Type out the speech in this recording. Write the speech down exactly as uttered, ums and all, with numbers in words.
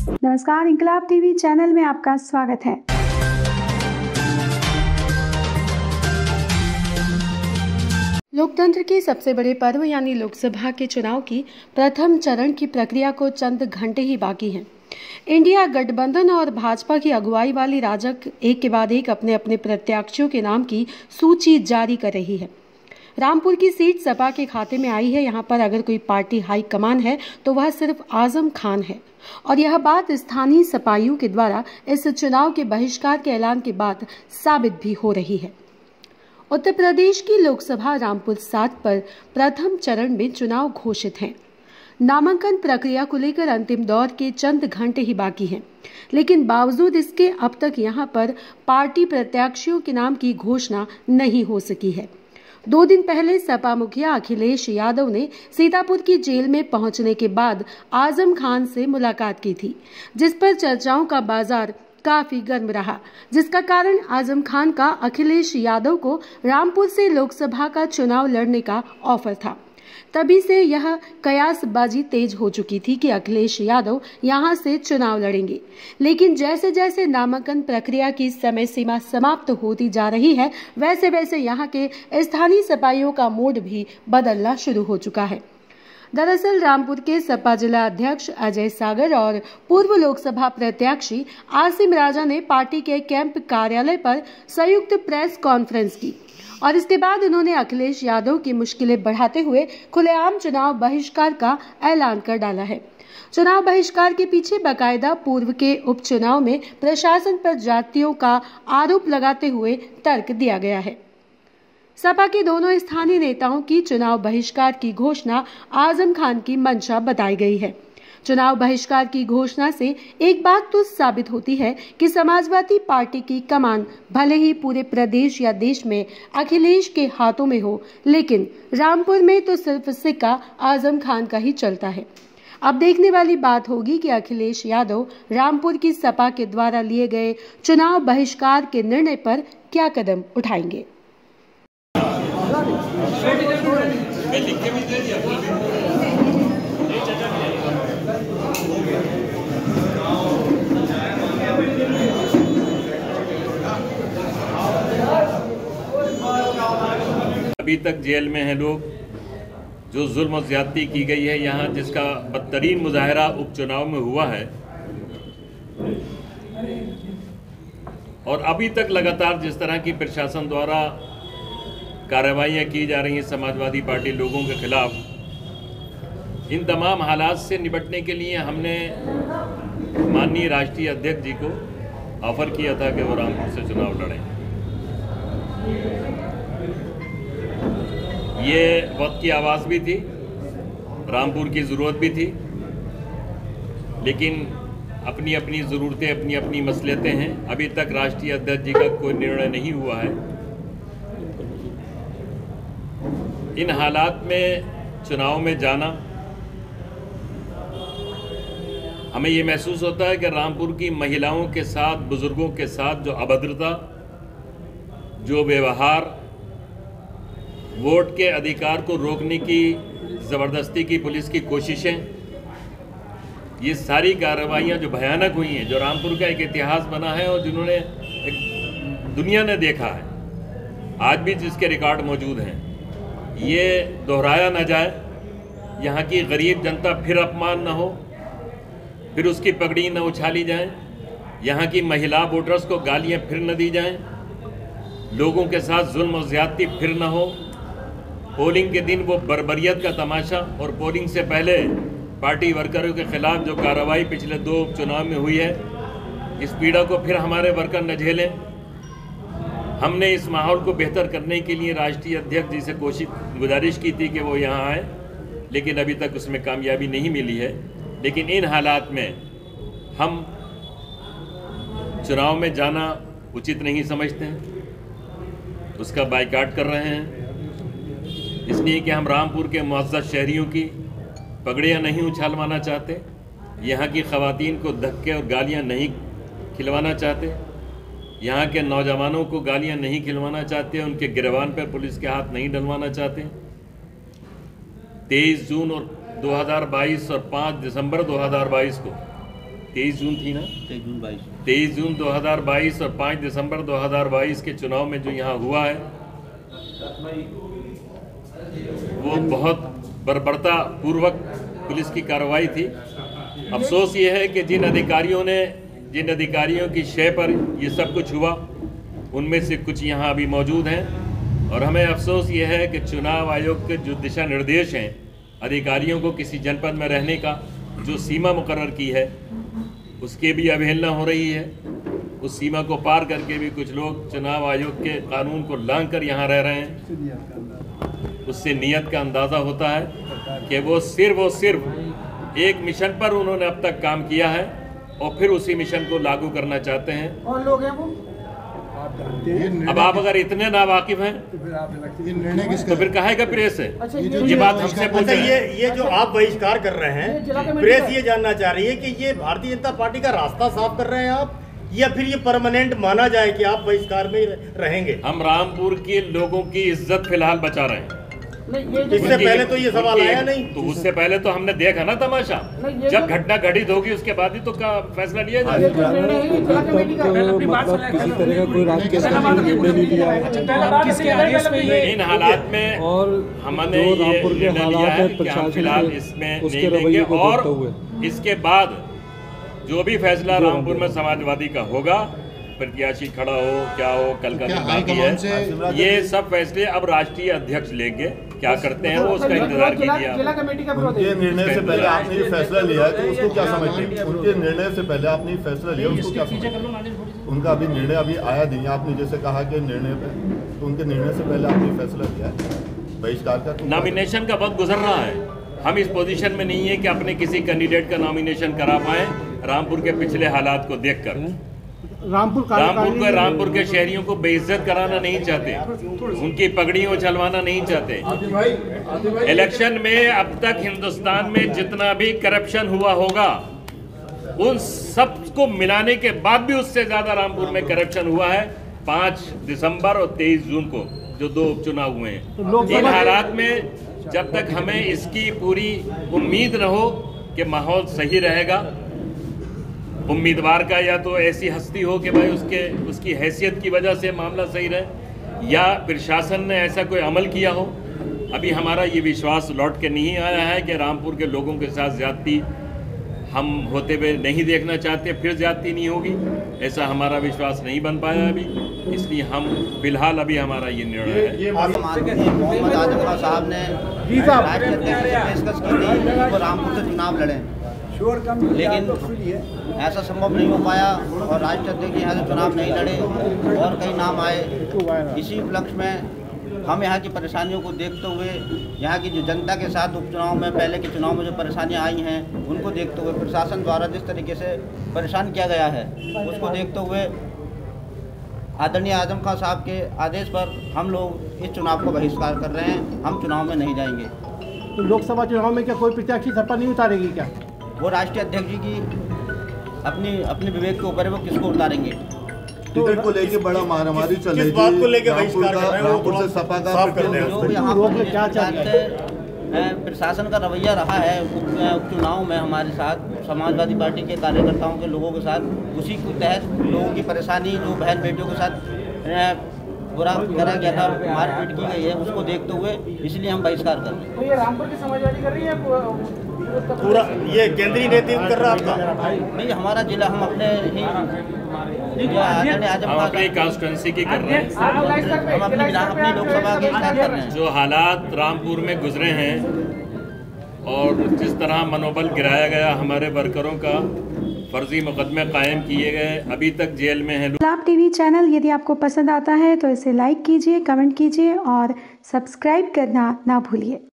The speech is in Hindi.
नमस्कार, इंकलाब टीवी चैनल में आपका स्वागत है। लोकतंत्र के सबसे बड़े पर्व यानी लोकसभा के चुनाव की प्रथम चरण की प्रक्रिया को चंद घंटे ही बाकी हैं। इंडिया गठबंधन और भाजपा की अगुवाई वाली राजग एक के बाद एक अपने अपने प्रत्याशियों के नाम की सूची जारी कर रही है। रामपुर की सीट सपा के खाते में आई है। यहाँ पर अगर कोई पार्टी हाई कमान है तो वह सिर्फ आजम खान है और यह बात स्थानीय सपाइयों के द्वारा इस चुनाव के बहिष्कार के ऐलान के बाद साबित भी हो रही है। उत्तर प्रदेश की लोकसभा रामपुर सात पर प्रथम चरण में चुनाव घोषित हैं। नामांकन प्रक्रिया को लेकर अंतिम दौर के चंद घंटे ही बाकी हैं, लेकिन बावजूद इसके अब तक यहां पर पार्टी प्रत्याशियों के नाम की घोषणा नहीं हो सकी है। दो दिन पहले सपा मुखिया अखिलेश यादव ने सीतापुर की जेल में पहुंचने के बाद आजम खान से मुलाकात की थी, जिस पर चर्चाओं का बाजार काफी गर्म रहा, जिसका कारण आजम खान का अखिलेश यादव को रामपुर से लोकसभा का चुनाव लड़ने का ऑफर था। तभी से यह कयासबाजी तेज हो चुकी थी कि अखिलेश यादव यहां से चुनाव लड़ेंगे, लेकिन जैसे जैसे नामांकन प्रक्रिया की समय सीमा समाप्त होती जा रही है, वैसे वैसे यहां के स्थानीय सपाइयों का मूड भी बदलना शुरू हो चुका है। दरअसल रामपुर के सपा जिला अध्यक्ष अजय सागर और पूर्व लोकसभा प्रत्याशी आसिम राजा ने पार्टी के कैंप कार्यालय पर संयुक्त प्रेस कॉन्फ्रेंस की और इसके बाद उन्होंने अखिलेश यादव की मुश्किलें बढ़ाते हुए खुलेआम चुनाव बहिष्कार का ऐलान कर डाला है। चुनाव बहिष्कार के पीछे बाकायदा पूर्व के उपचुनाव में प्रशासन पर जातियों का आरोप लगाते हुए तर्क दिया गया है। सपा के दोनों स्थानीय नेताओं की चुनाव बहिष्कार की घोषणा आजम खान की मंशा बताई गई है। चुनाव बहिष्कार की घोषणा से एक बात तो साबित होती है कि समाजवादी पार्टी की कमान भले ही पूरे प्रदेश या देश में अखिलेश के हाथों में हो, लेकिन रामपुर में तो सिर्फ सिक्का आजम खान का ही चलता है। अब देखने वाली बात होगी कि अखिलेश यादव रामपुर की सपा के द्वारा लिए गए चुनाव बहिष्कार के निर्णय पर क्या कदम उठाएंगे। अभी तक जेल में हैं लोग, जो जुल्म और ज्यादती की गई है यहाँ, जिसका बदतरीन मुजाहरा उपचुनाव में हुआ है, और अभी तक लगातार जिस तरह की प्रशासन द्वारा कार्रवाइयाँ की जा रही हैं समाजवादी पार्टी लोगों के खिलाफ, इन तमाम हालात से निपटने के लिए हमने माननीय राष्ट्रीय अध्यक्ष जी को ऑफर किया था कि वो रामपुर से चुनाव लड़ें। ये वक्त की आवाज़ भी थी, रामपुर की ज़रूरत भी थी, लेकिन अपनी अपनी ज़रूरतें, अपनी अपनी मसलियतें हैं। अभी तक राष्ट्रीय अध्यक्ष जी का कोई निर्णय नहीं हुआ है। इन हालात में चुनाव में जाना, हमें ये महसूस होता है कि रामपुर की महिलाओं के साथ, बुजुर्गों के साथ जो अभद्रता, जो व्यवहार, वोट के अधिकार को रोकने की ज़बरदस्ती की पुलिस की कोशिशें, ये सारी कार्रवाइयाँ जो भयानक हुई हैं, जो रामपुर का एक इतिहास बना है और जिन्होंने एक दुनिया ने देखा है, आज भी जिसके रिकॉर्ड मौजूद हैं, ये दोहराया न जाए। यहाँ की गरीब जनता फिर अपमान न हो, फिर उसकी पगड़ी न उछाली जाए, यहाँ की महिला वोटर्स को गालियाँ फिर न दी जाएं, लोगों के साथ जुल्म और ज़्यादती फिर न हो। पोलिंग के दिन वो बर्बरियत का तमाशा और पोलिंग से पहले पार्टी वर्करों के खिलाफ जो कार्रवाई पिछले दो चुनाव में हुई है, इस पीड़ा को फिर हमारे वर्कर न झेलें। हमने इस माहौल को बेहतर करने के लिए राष्ट्रीय अध्यक्ष जी से कोशिश गुजारिश की थी कि वो यहाँ आए, लेकिन अभी तक उसमें कामयाबी नहीं मिली है। लेकिन इन हालात में हम चुनाव में जाना उचित नहीं समझते हैं, उसका बायकॉट कर रहे हैं, इसलिए कि हम रामपुर के मुअज़्ज़ज़ शहरियों की पगड़ियाँ नहीं उछालवाना चाहते, यहाँ की ख़वातीन को धक्के और गालियाँ नहीं खिलवाना चाहते, यहाँ के नौजवानों को गालियाँ नहीं खिलवाना चाहते, उनके गिरबान पर पुलिस के हाथ नहीं डलवाना चाहते। तेईस जून और दो हज़ार बाईस और पाँच दिसंबर दो हज़ार बाईस को तेईस जून थी ना, तेईस जून बाईस तेईस जून दो हज़ार बाईस और पाँच दिसंबर दो हज़ार बाईस के चुनाव में जो यहाँ हुआ है वो बहुत बर्बरता पूर्वक पुलिस की कार्रवाई थी। अफसोस ये है कि जिन अधिकारियों ने जिन अधिकारियों की शय पर ये सब कुछ हुआ उनमें से कुछ यहाँ अभी मौजूद हैं, और हमें अफसोस ये है कि चुनाव आयोग के जो दिशा निर्देश हैं अधिकारियों को किसी जनपद में रहने का जो सीमा मुकर्रर की है उसकी भी अवहेलना हो रही है। उस सीमा को पार करके भी कुछ लोग चुनाव आयोग के कानून को लांघ कर यहाँ रह रहे हैं। उससे नियत का अंदाज़ा होता है कि वो सिर्फ और सिर्फ एक मिशन पर उन्होंने अब तक काम किया है और फिर उसी मिशन को लागू करना चाहते हैं। और लोग हैं वो अब आप अगर इतने नावाकिफ हैं तो फिर काहे का प्रेस है? अच्छा, ये, ये ये बात हमसे पूछ अच्छा, रहे ये हैं। ये जो आप बहिष्कार कर रहे हैं, प्रेस ये जानना चाह रही है कि ये भारतीय जनता पार्टी का रास्ता साफ कर रहे हैं आप, या फिर ये परमानेंट माना जाए कि आप बहिष्कार में रहेंगे? हम रामपुर के लोगों की इज्जत फिलहाल बचा रहे हैं। इससे पहले तो ये सवाल आया नहीं। तो उससे पहले तो हमने देखा ना तमाशा, जब घटना घटित होगी उसके बाद ही तो का फैसला लिया जाएगा। इन हालात में हमने ये निर्णय लिया है कि हम फिलहाल इसमें नहीं लेंगे, और इसके बाद जो भी फैसला रामपुर में समाजवादी का होगा, प्रत्याशी खड़ा हो क्या हो, कल का दिन बाकी है, ये सब फैसले अब राष्ट्रीय अध्यक्ष लेंगे। क्या करते हैं वो उसका इंतजार कीजिए। उनके निर्णय से पहले आपने ये फैसला लिया है तो उसको क्या समझते हैं? उनके निर्णय से पहले आपने ये फैसला लिया उसको क्या समझते हैं? उनका अभी निर्णय अभी आया नहीं, आपने जैसे कहा कि निर्णय पे, तो उनके निर्णय से पहले आपने फैसला लिया है बहिष्कार का? नॉमिनेशन का वक्त गुजर रहा है, हम इस पोजीशन में नहीं है कि अपने किसी कैंडिडेट का नॉमिनेशन करा पाए रामपुर के पिछले हालात को देखकर। रामपुर रामपुर को रामपुर के शहरियों को बेइज्जत कराना नहीं चाहते, उनकी पगड़ियां उछलवाना नहीं चाहते। इलेक्शन में अब तक हिंदुस्तान में जितना भी करप्शन हुआ होगा उन सब को मिलाने के बाद भी उससे ज्यादा रामपुर में करप्शन हुआ है पाँच दिसंबर और तेईस जून को जो दो उपचुनाव हुए हैं। इन हालात में जब तक हमें इसकी पूरी उम्मीद न हो कि माहौल सही रहेगा, उम्मीदवार का या तो ऐसी हस्ती हो कि भाई उसके उसकी हैसियत की वजह से मामला सही रहे, या प्रशासन ने ऐसा कोई अमल किया हो, अभी हमारा ये विश्वास लौट के नहीं आया है कि रामपुर के लोगों के साथ ज्यादती हम होते हुए नहीं देखना चाहते, फिर ज्यादती नहीं होगी, ऐसा हमारा विश्वास नहीं बन पाया अभी। इसलिए हम फिलहाल अभी हमारा ये निर्णय है। मोहम्मद आजम खान साहब ने राष्ट्रीय अध्यक्ष से पेशकश की थी कि वो रामपुर से चुनाव लड़ें, लेकिन ऐसा संभव नहीं हो पाया और राष्ट्रीय अध्यक्ष यहाँ से चुनाव नहीं लड़े और कई नाम आए। इसी उपलक्ष्य में हम यहाँ की परेशानियों को देखते हुए, यहाँ की जो जनता के साथ उपचुनाव में पहले के चुनाव में जो परेशानियाँ आई हैं उनको देखते हुए, प्रशासन द्वारा जिस तरीके से परेशान किया गया है उसको देखते हुए आदरणीय आजम खान साहब के आदेश पर हम लोग इस चुनाव को बहिष्कार कर रहे हैं। हम चुनाव में नहीं जाएंगे। तो लोकसभा चुनाव में क्या कोई प्रत्याशी सपा नहीं उतारेगी क्या? वो राष्ट्रीय अध्यक्ष जी की अपनी अपने विवेक के ऊपर है, वो किसको उतारेंगे। टिकट को लेके बड़ा मारामारी चल रही किस बात को लेके थी, रामपुर बहिष्कार कर रहे हैं, वो रामपुर से थोड़ा सपा का साफ कर दें। जो यहाँ पर क्या जानते हैं प्रशासन का रवैया रहा है उपचुनाव में हमारे साथ, समाजवादी पार्टी के कार्यकर्ताओं के लोगों के साथ, उसी के तहत लोगों की परेशानी जो बहन बेटियों के साथ बुरा करा गया था, मारपीट की गई है, उसको देखते हुए इसलिए हम बहिष्कार कर रहे हैं। तो ये रामपुर की समाजवादी कर रही है पूरा ये केंद्रीय नेतृत्व कर रहा है आपका? नहीं, हमारा जिला हम अपने ही हम अपनी कॉन्स्टिट्यूंसी की कर रहे हैं, हम अपनी अपनी लोकसभा के स्टार्ट कर रहे हैं। जो हालात रामपुर में गुजरे हैं और जिस तरह मनोबल गिराया गया हमारे वर्करों का, फर्जी मुकदमे कायम किए गए, अभी तक जेल में हैं। लाभ टीवी चैनल यदि आपको पसंद आता है तो इसे लाइक कीजिए, कमेंट कीजिए और सब्सक्राइब करना ना भूलिए।